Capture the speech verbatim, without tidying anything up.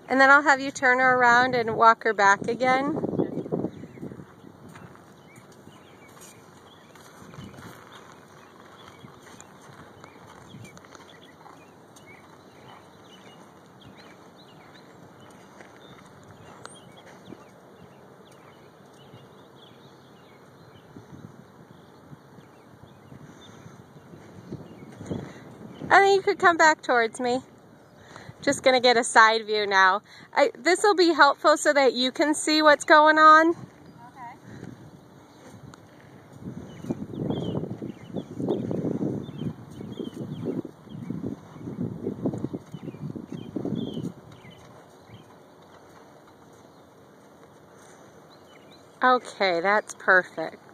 And then I'll have you turn her around and walk her back again. And then you could come back towards me. Just gonna get a side view now. I, this will be helpful so that you can see what's going on. Okay, that's perfect.